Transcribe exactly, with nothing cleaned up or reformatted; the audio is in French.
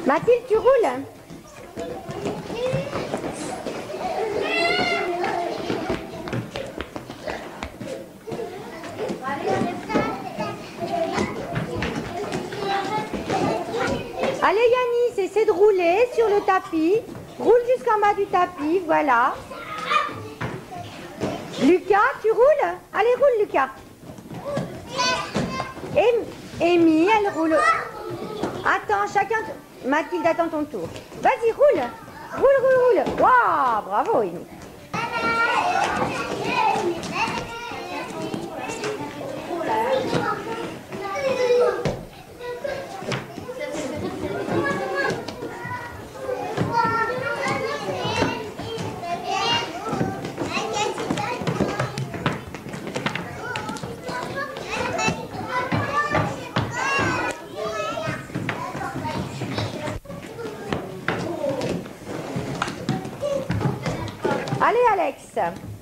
Mathilde, tu roules? Allez Yanis, essaie de rouler sur le tapis. Roule jusqu'en bas du tapis, voilà. Lucas, tu roules? Allez, roule Lucas. Et Amy, elle roule. Attends, chacun... Mathilde, attends ton tour. Vas-y, roule. Roule, roule, roule. Waouh, bravo Amy. Allez Alex.